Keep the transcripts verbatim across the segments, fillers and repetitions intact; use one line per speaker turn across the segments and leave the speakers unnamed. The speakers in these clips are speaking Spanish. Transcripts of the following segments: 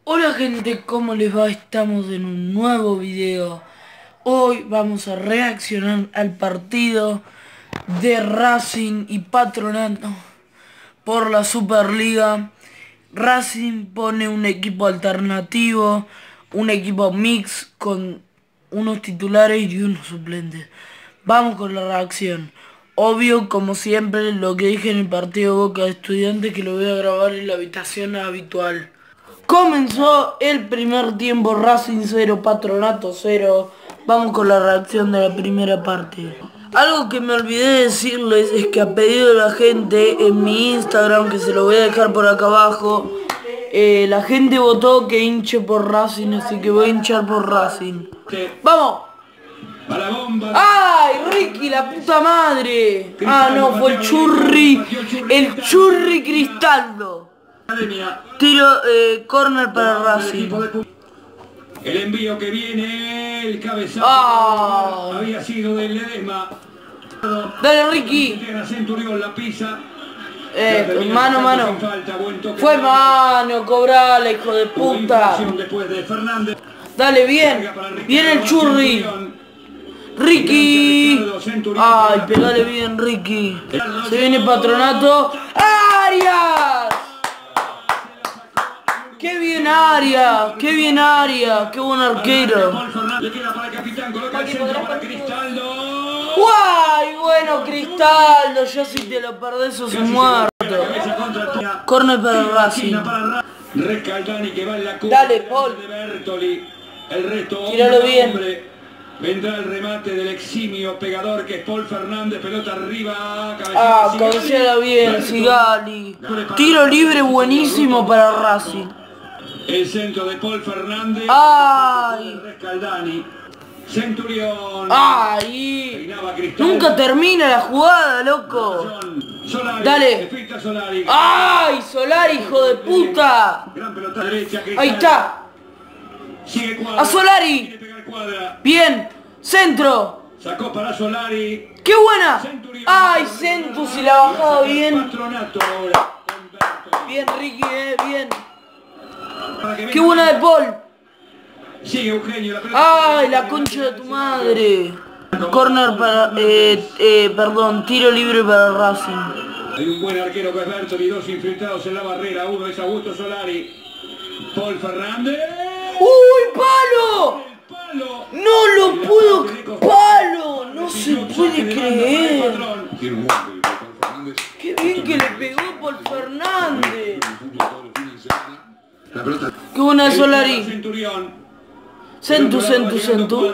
Hola gente, ¿cómo les va? Estamos en un nuevo video. Hoy vamos a reaccionar al partido de Racing y Patronato por la Superliga. Racing pone un equipo alternativo, un equipo mix con unos titulares y unos suplentes. Vamos con la reacción. Obvio, como siempre, lo que dije en el partido Boca de Estudiantes, que lo voy a grabar en la habitación habitual. Comenzó el primer tiempo, Racing cero, Patronato cero. Vamos con la reacción de la primera parte. Algo que me olvidé de decirles es que a pedido de la gente en mi Instagram, que se lo voy a dejar por acá abajo, eh, la gente votó que hinche por Racing, así que voy a hinchar por Racing. ¡Vamos! ¡Ay, Ricky, la puta madre! Ah, no, fue el Churri, el Churri Cristaldo. Tiro, eh, corner para Racing.
El envío que viene, el cabezazo
oh.
había sido del Ledesma.
Dale, Ricky.
Centurión la pisa.
Eh, mano, mano. Fue mano, cobrala, hijo de puta. Dale, bien. Viene el Churri. Ricky. Ay, pegale bien, Ricky. Se viene Patronato. ¡Arias! ¡Qué bien Arias! ¡Qué bien Arias! ¡Qué buen arquero! ¡Guay! Bueno, Cristaldo, ya si te lo perdés sos un muerto. Corner para Racing. Dale, Paul. Tíralo bien.
Vendrá el remate del eximio pegador que es Paul Fernández, pelota arriba.
Ah, cabeceala bien, Sigali. Tiro libre buenísimo para Racing.
El centro de Paul Fernández.
¡Ay!
Rescaldani. Centurión.
¡Ay! Nunca termina la jugada, loco.
Solari.
Dale.
Solari.
¡Ay! Solari, hijo de puta.
Gran pelota derecha.
Ahí está.
Sigue
a Solari. Bien. Centro.
Sacó para Solari.
¡Qué buena! ¡Ay, Centu, si la bajaba bien! Bien, Ricky, eh, bien. ¡Qué buena de Paul!
Sigue Eugenio, la pelota.
¡Ay, la concha de tu madre! Corner para... Eh, eh, perdón, tiro libre para Racing.
Hay un buen arquero que es Bertoli, dos infiltrados en la barrera. Uno es Augusto Solari. Paul Fernández.
¡Uy, palo! ¡No lo puedo! ¡Palo! No se puede creer. ¡Qué bien que le pegó Paul Fernández! ¡Qué buena de Solari! Centu, Centu, Centu.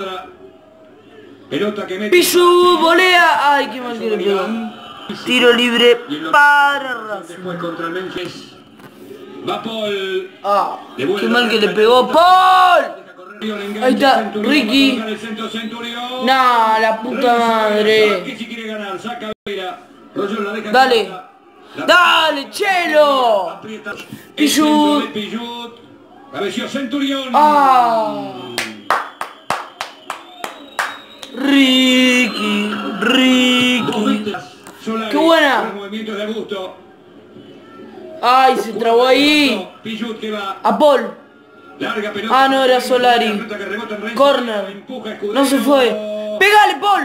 Pichu, volea. ¡Ay, qué mal que le pegó! Tiro libre para Racing.
Va Paul.
Ah, qué mal que le pegó Paul. Ahí está, Ricky. Nah, la puta madre. Dale. Dale, Chelo. Pichut. Ah. Ricky, Ricky. Qué buena. Ay, se trabó ahí. A Paul. Ah, no, era Solari. Corner. No se fue. ¡Pégale, Paul!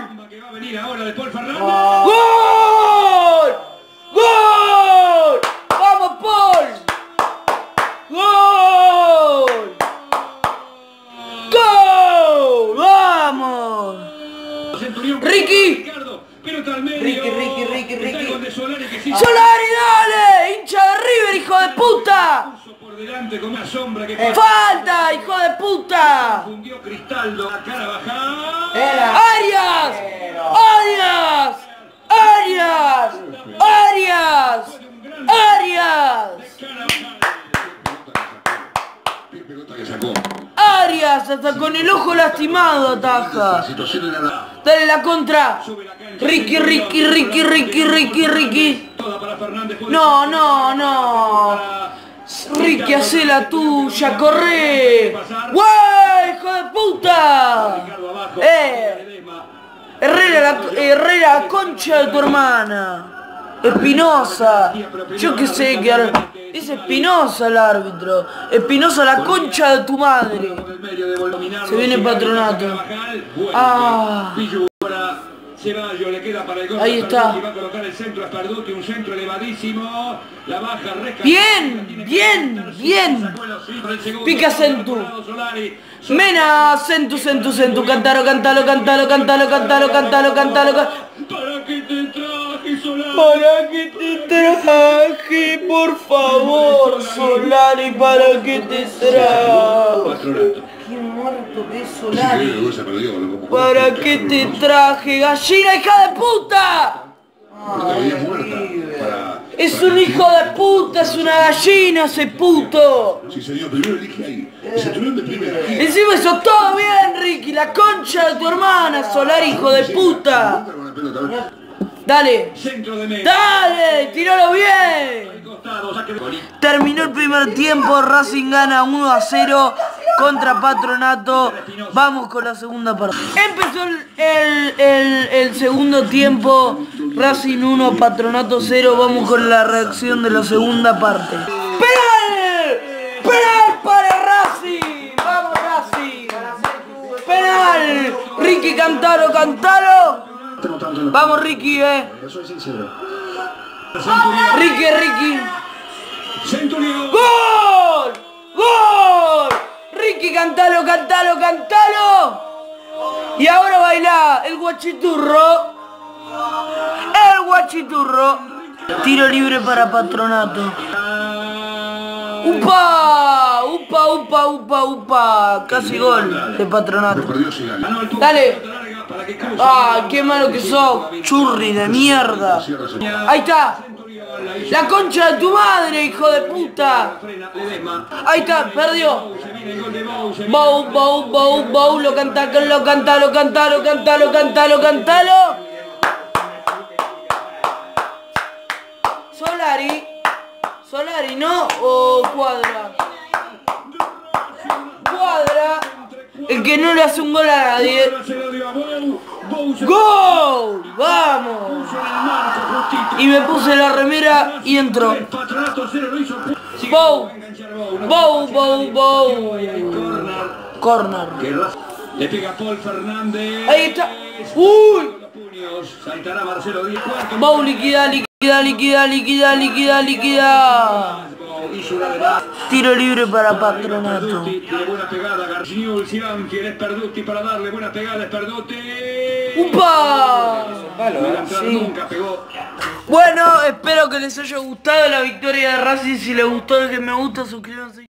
Ah. ¡Gol! ¡Gol! ¡Vamos, Paul! ¡Gol! ¡Gol! ¡Vamos! ¡Ricky! Ricky, Ricky, Ricky, Ricky. ¡Solari, dale! ¡Hincha de River, hijo de puta! ¡Falta, hijo de puta! ¡Arias! ¡Arias! ¡Arias! ¡Arias! ¡Arias! Arias, hasta con el ojo lastimado ataja. Dale la contra. Ricky, Ricky, Ricky, Ricky, Ricky, Ricky. No, no, no. Ricky, hace la tuya, corre. ¡Guay, hijo de puta! Eh. Herrera, la, Herrera, concha de tu hermana. Espinosa. Yo qué sé que ar... es Espinosa el árbitro. Espinosa, la concha de tu madre. Se viene Patronato. Ah.
Ceballos le queda para el gol.
Ahí está.
Va a colocar el centro a Sparduti, un centro elevadísimo. La baja, rescata.
Bien, bien, bien. Pica Centu. Mena, Centu, Centu, Centu. Cantalo, cantalo, cantalo, cantalo, cantalo, cantalo, cantalo.
¿Para qué te traje, Solari?
¿Para qué te traje? Por favor, Solari, ¿para qué te traje? Qué muerto que es Solari. ¿Para qué te traje, gallina, hija de puta? Es un hijo de puta, es una gallina ese puto.
Sí, señor, primero elige ahí. Se tuvieron de primera.
Encima hizo todo bien, Ricky, la concha de tu hermana, Solari, hijo de puta. Dale, dale, tíralo bien. Terminó el primer tiempo, Racing gana uno a cero contra Patronato. Vamos con la segunda parte. Empezó el, el, el, el segundo tiempo, Racing uno, Patronato cero. Vamos con la reacción de la segunda parte. ¡Penal! ¡Penal para Racing! ¡Vamos Racing! ¡Penal! Ricky, cantalo, cantalo. Vamos Ricky, eh. Ricky, Ricky. ¡Gol! ¡Gol! Ricky, cantalo, cantalo, cantalo. Y ahora baila el guachiturro. El guachiturro. Tiro libre para Patronato. ¡Upa! ¡Upa, upa, upa, upa! Casi gol de Patronato. Dale. ¡Ah, qué malo que sos! ¡Churri de mierda! ¡Ahí está! ¡La concha de tu madre, hijo de puta! ¡Ahí está! ¡Perdió! ¡Bow, bow, bow, bow! Lo canta, lo canta, lo canta, lo canta, lo canta, lo cantalo. Solari. Solari, ¿no? ¿O Cuadra? Cuadra. El que no le hace un gol a nadie. ¡Gol! ¡Vamos! Y me puse la remera y entró. ¡Bow! ¡Bow, bow, bow! Corner.
Le pega Paul Fernández.
Ahí está. ¡Uy!
Saltará Marcelo Díaz.
Bow, liquida, liquida, liquida, liquida, liquida, liquida. Tiro libre para Patronato.
Tiene buena pegada, Garciul, Cianchi, es Sparduti para darle buena pegada, Sparduti.
¡Upa!
Sí. Nunca pegó.
Bueno, espero que les haya gustado la victoria de Racing. Si les gustó, dejen me gusta, suscríbanse.